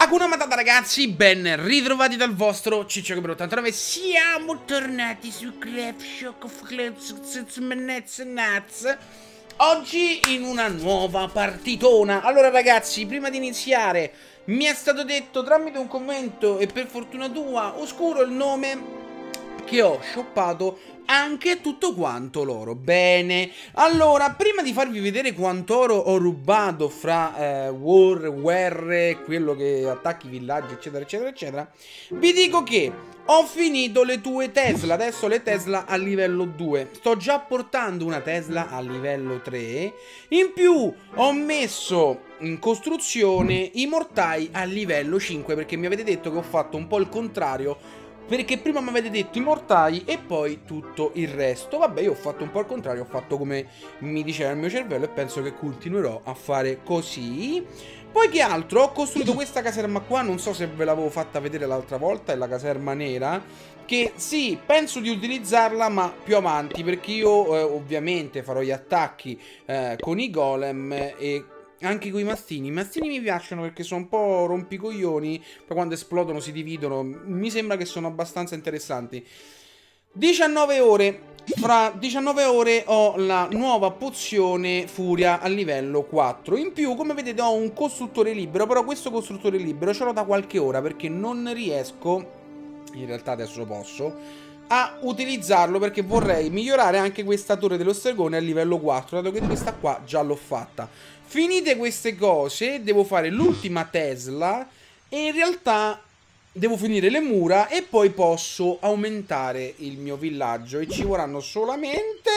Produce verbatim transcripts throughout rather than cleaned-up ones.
Hakuna Matata ragazzi, ben ritrovati dal vostro Ciccio Gabriele ottantanove. Siamo tornati su Clef Shock of Clef Nuts. Oggi in una nuova partitona. Allora ragazzi, prima di iniziare mi è stato detto tramite un commento, e per fortuna tua, oscuro il nome che ho shoppato anche tutto quanto l'oro. Bene, allora prima di farvi vedere quanto oro ho rubato fra eh, war, guerre, quello che attacchi villaggi eccetera eccetera eccetera, vi dico che ho finito le tue Tesla. Adesso le Tesla a livello due, sto già portando una Tesla a livello tre. In più ho messo in costruzione i mortai a livello cinque, perché mi avete detto che ho fatto un po' il contrario, perché prima mi avete detto i mortai e poi tutto il resto. Vabbè, io ho fatto un po' il contrario, ho fatto come mi diceva il mio cervello e penso che continuerò a fare così. Poi che altro? Ho costruito questa caserma qua, non so se ve l'avevo fatta vedere l'altra volta, è la caserma nera, che sì, penso di utilizzarla ma più avanti, perché io eh, ovviamente farò gli attacchi eh, con i golem e anche con i mastini. I mastini mi piacciono perché sono un po' rompicoglioni, poi quando esplodono si dividono. Mi sembra che sono abbastanza interessanti. diciannove ore. Fra diciannove ore ho la nuova pozione furia a livello quattro. In più, come vedete, ho un costruttore libero. Però questo costruttore libero ce l'ho da qualche ora, perché non riesco, in realtà adesso lo posso, a utilizzarlo, perché vorrei migliorare anche questa torre dello stregone a livello quattro, dato che questa qua già l'ho fatta. Finite queste cose, devo fare l'ultima Tesla e in realtà devo finire le mura e poi posso aumentare il mio villaggio, e ci vorranno solamente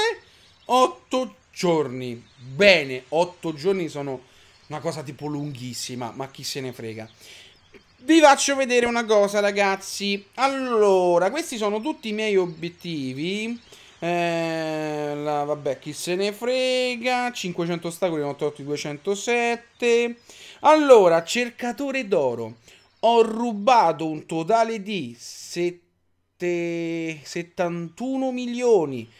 otto giorni. Bene, otto giorni sono una cosa tipo lunghissima, ma chi se ne frega. Vi faccio vedere una cosa ragazzi. Allora, questi sono tutti i miei obiettivi. Eh, la, vabbè, chi se ne frega. cinquecento ostacoli, ne ho tolti duecentosette. Allora, cercatore d'oro. Ho rubato un totale di settantuno milioni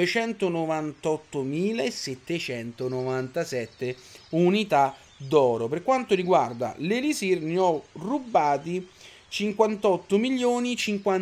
duecentonovantottomilasettecentonovantasette unità d'oro. Per quanto riguarda l'elisir, ne ho rubati cinquantotto milioni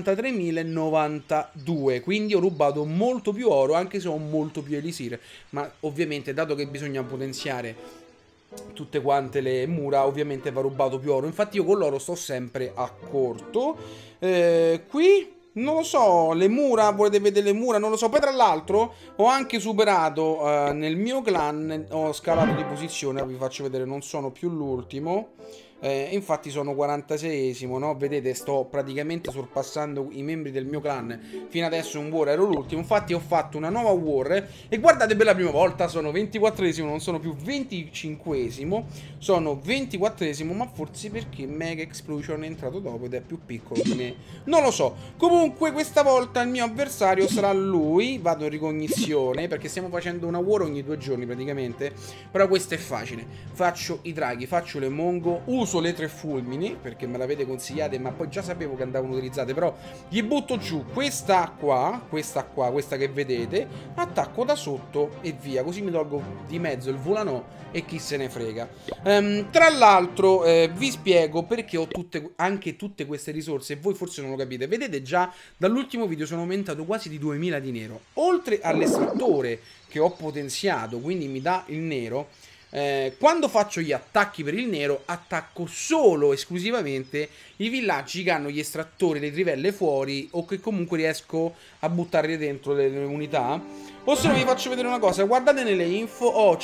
cinquantatremilanovantadue, quindi ho rubato molto più oro, anche se ho molto più elisir. Ma ovviamente, dato che bisogna potenziare tutte quante le mura, ovviamente va rubato più oro. Infatti io con l'oro sto sempre a corto. eh, Qui non lo so, le mura, volete vedere le mura? Non lo so. Poi tra l'altro ho anche superato eh, nel mio clan, ho scalato di posizione, vi faccio vedere, non sono più l'ultimo. Eh, infatti sono quarantaseiesimo, no? Vedete, sto praticamente sorpassando i membri del mio clan. Fino adesso in war ero l'ultimo. Infatti ho fatto una nuova war e guardate, per la prima volta sono ventiquattresimo, non sono più venticinquesimo, sono ventiquattresimo, ma forse perché Mega Explosion è entrato dopo ed è più piccolo di me. Non lo so. Comunque questa volta il mio avversario sarà lui. Vado in ricognizione, perché stiamo facendo una war ogni due giorni praticamente. Però questo è facile. Faccio i draghi, faccio le mongo, uso le tre fulmini perché me l'avete consigliate, ma poi già sapevo che andavano utilizzate. Però gli butto giù questa qua, questa qua, questa che vedete, attacco da sotto e via, così mi tolgo di mezzo il volano e chi se ne frega. um, Tra l'altro eh, vi spiego perché ho tutte, anche tutte queste risorse, e voi forse non lo capite. Vedete, già dall'ultimo video sono aumentato quasi di duemila di nero, oltre all'estrattore che ho potenziato, quindi mi dà il nero. Eh, quando faccio gli attacchi per il nero, attacco solo esclusivamente i villaggi che hanno gli estrattori, le trivelle fuori, o che comunque riesco a buttarli dentro le, le unità. O se no vi faccio vedere una cosa, guardate nelle info, ho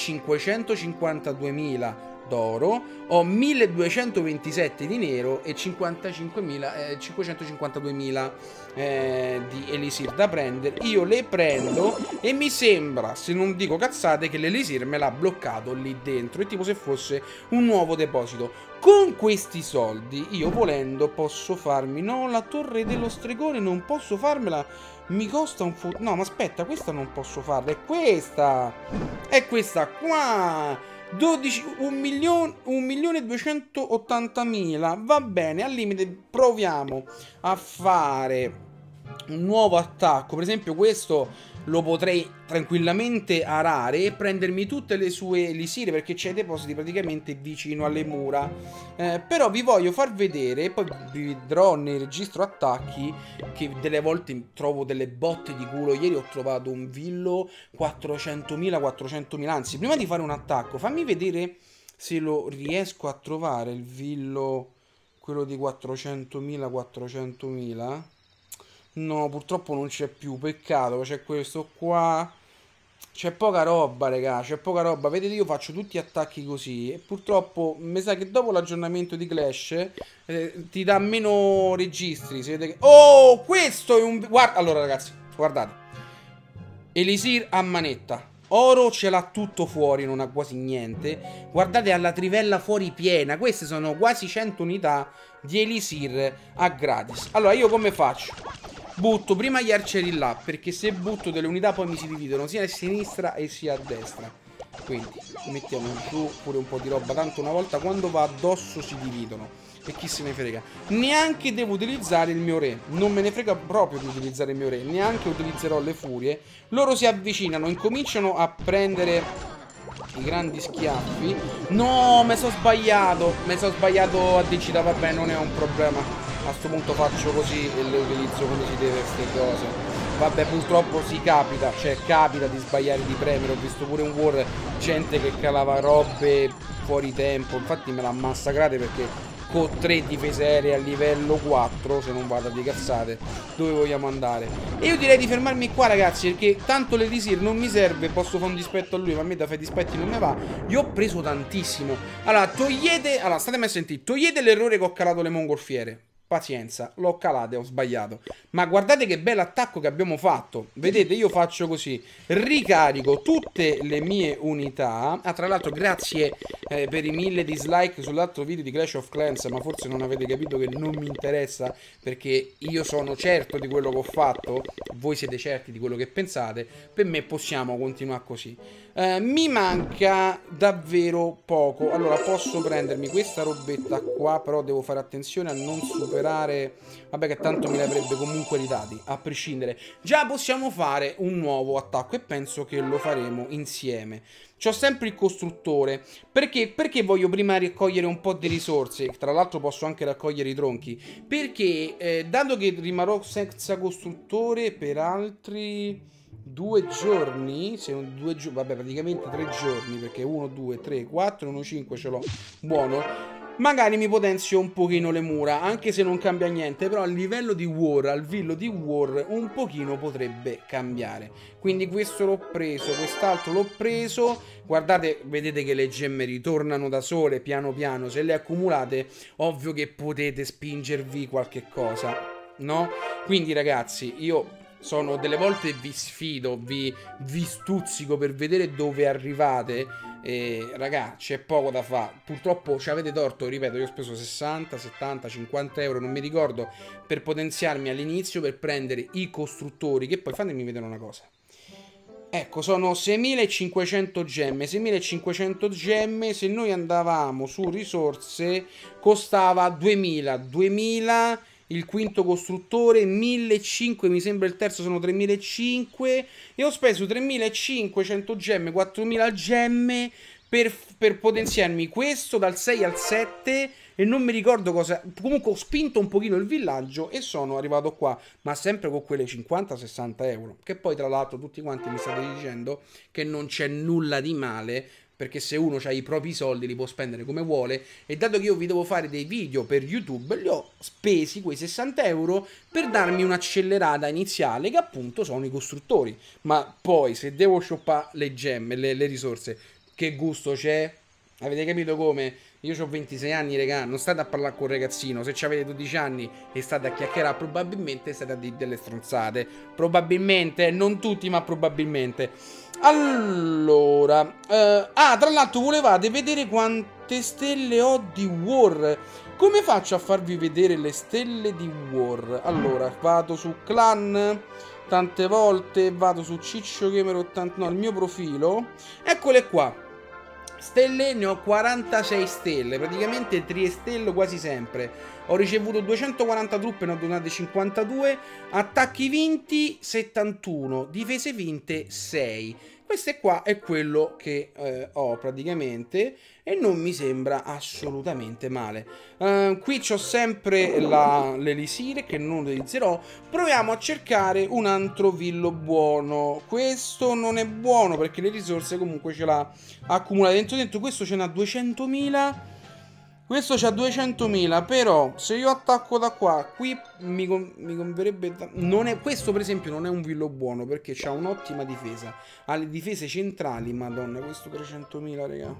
cinquecentocinquantaduemila d'oro, ho milleduecentoventisette di nero e cinquantacinquemila, eh, cinquecentocinquantaduemila eh, di elisir da prendere. Io le prendo e mi sembra, se non dico cazzate, che l'elisir me l'ha bloccato lì dentro, è tipo se fosse un nuovo deposito. Con questi soldi io, volendo, posso farmi, no, la torre dello stregone non posso farmela, mi costa un fo... no, ma aspetta, questa non posso farla, è questa, è questa qua, dodici, un milione, un milione duecentoottantamila, va bene, al limite proviamo a fare un nuovo attacco. Per esempio questo lo potrei tranquillamente arare e prendermi tutte le sue elisire, perché c'è i depositi praticamente vicino alle mura. eh, Però vi voglio far vedere, poi vi vedrò nel registro attacchi, che delle volte trovo delle botte di culo. Ieri ho trovato un villo quattrocentomila, quattrocentomila. Anzi, prima di fare un attacco fammi vedere se lo riesco a trovare il villo, quello di quattrocentomila, quattrocentomila. No, purtroppo non c'è più, peccato, c'è questo qua. C'è poca roba, raga, c'è poca roba. Vedete, io faccio tutti attacchi così e purtroppo mi sa che dopo l'aggiornamento di Clash eh, ti dà meno registri. Si vede che... Oh, questo è un... Guarda, allora ragazzi, guardate. Elisir a manetta. Oro ce l'ha tutto fuori, non ha quasi niente. Guardate, ha la trivella fuori piena. Queste sono quasi cento unità di Elisir a gratis. Allora, io come faccio? Butto prima gli arcieri là, perché se butto delle unità poi mi si dividono sia a sinistra e sia a destra. Quindi mettiamo giù pure un po' di roba, tanto una volta quando va addosso si dividono. E chi se ne frega. Neanche devo utilizzare il mio re. Non me ne frega proprio di utilizzare il mio re. Neanche utilizzerò le furie. Loro si avvicinano, incominciano a prendere i grandi schiaffi. No, mi sono sbagliato. Mi sono sbagliato a digitare. Vabbè, non è un problema. A sto punto faccio così e le utilizzo come si deve queste cose. Vabbè, purtroppo si capita. Cioè capita di sbagliare di premere. Ho visto pure un war gente che calava robe fuori tempo. Infatti me l'ha massacrate perché con tre difese aeree a livello quattro, se non vado di cazzate, dove vogliamo andare? E io direi di fermarmi qua, ragazzi, perché tanto l'Elisir non mi serve. Posso fare un dispetto a lui, ma a me da fare dispetti non me va. Gli ho preso tantissimo. Allora, togliete... Allora, statemi a sentire. Togliete l'errore che ho calato le mongolfiere. Pazienza, l'ho calate, ho sbagliato. Ma guardate che bell'attacco che abbiamo fatto. Vedete, io faccio così. Ricarico tutte le mie unità. Ah, tra l'altro grazie eh, per i mille dislike sull'altro video di Clash of Clans. Ma forse non avete capito che non mi interessa, perché io sono certo di quello che ho fatto. Voi siete certi di quello che pensate. Per me possiamo continuare così. eh, Mi manca davvero poco. Allora posso prendermi questa robetta qua, però devo fare attenzione a non superare. Vabbè, che tanto me li avrebbe comunque ridati, a prescindere. Già possiamo fare un nuovo attacco e penso che lo faremo insieme. C'ho sempre il costruttore. Perché? Perché voglio prima raccogliere un po' di risorse. Tra l'altro posso anche raccogliere i tronchi. Perché eh, dato che rimarrò senza costruttore per altri due giorni, se non due giorni, vabbè, praticamente tre giorni, perché uno, due, tre, quattro, uno, cinque ce l'ho. Buono. Magari mi potenzio un pochino le mura, anche se non cambia niente, però a livello di war, al villo di war, un pochino potrebbe cambiare. Quindi questo l'ho preso, quest'altro l'ho preso. Guardate, vedete che le gemme ritornano da sole, piano piano. Se le accumulate, ovvio che potete spingervi qualche cosa, no? Quindi ragazzi, io... sono delle volte vi sfido, vi, vi stuzzico per vedere dove arrivate. E raga, c'è poco da fare. Purtroppo ci avete torto, ripeto, io ho speso sessanta, settanta, cinquanta euro, non mi ricordo, per potenziarmi all'inizio, per prendere i costruttori. Che poi fatemi vedere una cosa. Ecco, sono seimilacinquecento gemme. seimilacinquecento gemme, se noi andavamo su risorse, costava duemila. duemila il quinto costruttore, millecinquecento, mi sembra il terzo sono tremilacinquecento, e ho speso tremilacinquecento gemme, quattromila gemme per, per potenziarmi questo dal sei al sette, e non mi ricordo cosa. Comunque ho spinto un pochino il villaggio e sono arrivato qua, ma sempre con quelle cinquanta sessanta euro, che poi tra l'altro tutti quanti mi state dicendo che non c'è nulla di male, perché se uno ha i propri soldi li può spendere come vuole. E dato che io vi devo fare dei video per YouTube, li ho spesi quei sessanta euro per darmi un'accelerata iniziale, che appunto sono i costruttori. Ma poi se devo shoppare le gemme, le, le risorse, che gusto c'è? Avete capito come? Io ho ventisei anni, regà, non state a parlare con un ragazzino. Se avete dodici anni e state a chiacchierare, probabilmente state a dire delle stronzate. Probabilmente, non tutti, ma probabilmente. Allora, eh, ah, tra l'altro volevate vedere quante stelle ho di War. Come faccio a farvi vedere le stelle di War? Allora, vado su Clan tante volte, vado su Ciccio Gamer ottanta, no, il mio profilo. Eccole qua. Stelle ne ho quarantasei stelle, praticamente triestello quasi sempre. Ho ricevuto duecentoquaranta truppe, ne ho donate cinquantadue. Attacchi vinti settantuno, difese vinte sei. Questo qua è quello che eh, ho praticamente e non mi sembra assolutamente male. Uh, qui c'ho sempre l'elisir che non utilizzerò. Proviamo a cercare un altro villo buono. Questo non è buono perché le risorse comunque ce l'ha accumulate dentro dentro. Questo ce n'ha duecentomila. Questo c'ha duecentomila, però se io attacco da qua, qui mi, con mi converrebbe... Non è, questo per esempio non è un villo buono perché c'ha un'ottima difesa. Ha le difese centrali, madonna, questo trecentomila, raga.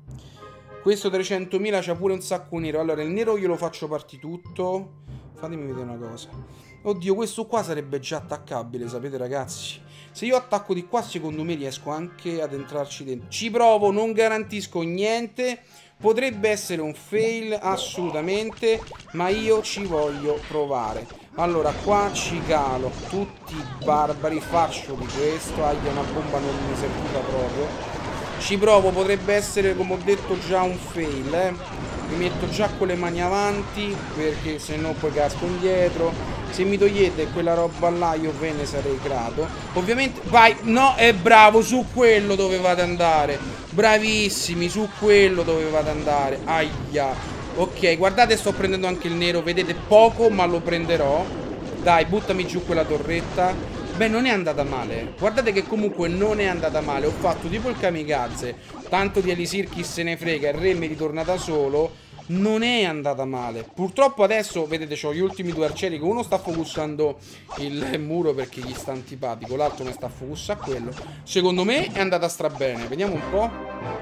Questo trecentomila c'ha pure un sacco nero. Allora, il nero io lo faccio partire tutto. Fatemi vedere una cosa. Oddio, questo qua sarebbe già attaccabile, sapete ragazzi? Se io attacco di qua, secondo me riesco anche ad entrarci dentro. Ci provo, non garantisco niente. Potrebbe essere un fail, assolutamente, ma io ci voglio provare. Allora, qua ci calo tutti i barbari, faccio di questo. Ah, una bomba non mi serviva proprio. Ci provo, potrebbe essere, come ho detto, già un fail, eh. Mi metto già con le mani avanti, perché se no poi casco indietro. Se mi togliete quella roba là io ve ne sarei grato. Ovviamente, vai, no, è bravo, su quello dovevate andare. Bravissimi, su quello dovevate andare. Aia. Ok, guardate, sto prendendo anche il nero, vedete, poco, ma lo prenderò. Dai, buttami giù quella torretta. Beh, non è andata male. Guardate che comunque non è andata male. Ho fatto tipo il kamikaze. Tanto di Elisir chi se ne frega, il re mi ritorna da solo. Non è andata male. Purtroppo adesso, vedete, ho gli ultimi due arcieri che uno sta focussando il muro perché gli sta antipatico, l'altro mi sta focussando a quello. Secondo me è andata strabene. Vediamo un po'.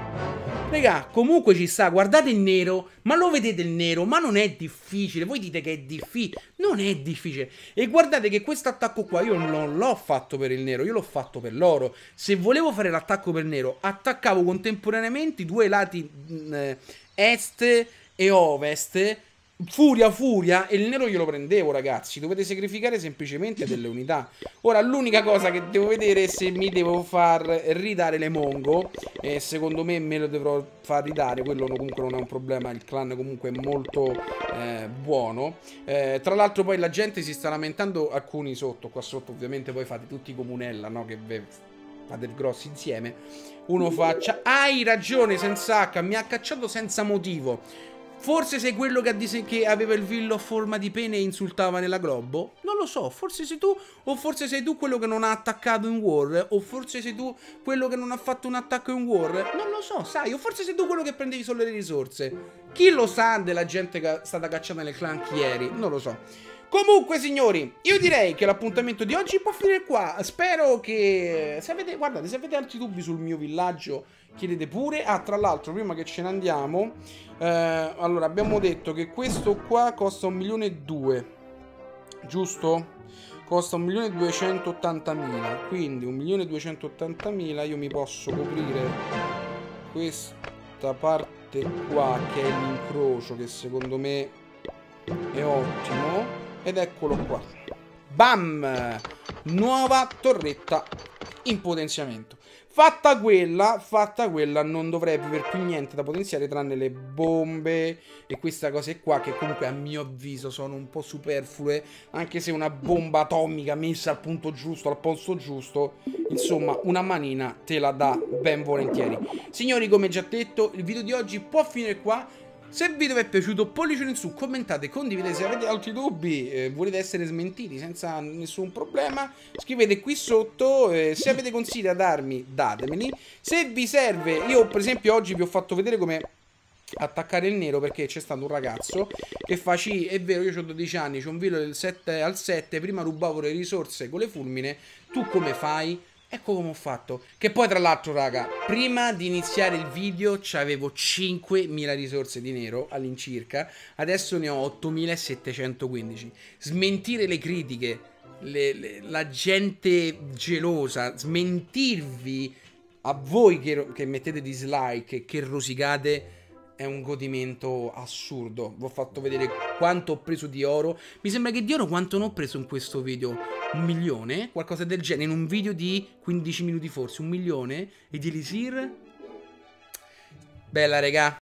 Raga, comunque ci sta, guardate il nero. Ma lo vedete il nero? Ma non è difficile. Voi dite che è difficile. Non è difficile. E guardate che questo attacco qua io non l'ho fatto per il nero, io l'ho fatto per l'oro. Se volevo fare l'attacco per il nero, attaccavo contemporaneamente i due lati mh, est e ovest, furia furia, e il nero glielo prendevo, ragazzi. Dovete sacrificare semplicemente delle unità. Ora l'unica cosa che devo vedere è se mi devo far ridare le Mongo, e secondo me me lo dovrò far ridare. Quello comunque non è un problema, il clan comunque è molto eh, buono. eh, Tra l'altro poi la gente si sta lamentando, alcuni sotto, qua sotto ovviamente poi fate tutti i comunella, no? Che fate il grosso insieme. Uno faccia, hai ragione senza H, mi ha cacciato senza motivo. Forse sei quello che, che aveva il villo a forma di pene e insultava nella Globo? Non lo so, forse sei tu, o forse sei tu quello che non ha attaccato in War, o forse sei tu quello che non ha fatto un attacco in War. Non lo so, sai, o forse sei tu quello che prendevi solo le risorse. Chi lo sa della gente che è stata cacciata nel clan ieri? Non lo so. Comunque signori, io direi che l'appuntamento di oggi può finire qua. Spero che, se avete, guardate, se avete altri dubbi sul mio villaggio, chiedete pure. Ah, tra l'altro, prima che ce ne andiamo, eh, allora abbiamo detto che questo qua costa un milione e due, giusto? Costa un milione e duecentottantamila. Quindi un milione e duecentottantamila io mi posso coprire questa parte qua, che è l'incrocio, che secondo me è ottimo. Ed eccolo qua. Bam! Nuova torretta in potenziamento. Fatta quella, fatta quella, non dovrei aver più niente da potenziare tranne le bombe e queste cose qua, che comunque a mio avviso sono un po' superflue, anche se una bomba atomica messa al punto giusto, al posto giusto, insomma una manina te la dà ben volentieri. Signori, come già detto, il video di oggi può finire qua. Se il video vi è piaciuto, pollicione in su, commentate, condividete. Se avete altri dubbi, eh, volete essere smentiti senza nessun problema, scrivete qui sotto. eh, Se avete consigli da darmi, datemeli. Se vi serve, io per esempio oggi vi ho fatto vedere come attaccare il nero, perché c'è stato un ragazzo che fa, sì, è vero, io ho dodici anni, c'ho un villo del sette al sette, prima rubavo le risorse con le fulmine, tu come fai? Ecco come ho fatto. Che poi tra l'altro raga, prima di iniziare il video c'avevo cinquemila risorse di nero all'incirca, adesso ne ho ottomilasettecentoquindici. Smentire le critiche, le, le, la gente gelosa, smentirvi a voi che, che mettete dislike, che rosicate, è un godimento assurdo. Vi ho fatto vedere quanto ho preso di oro. Mi sembra che di oro quanto non ho preso in questo video? Un milione? Qualcosa del genere. In un video di quindici minuti forse. Un milione? E di Elisir? Bella, regà.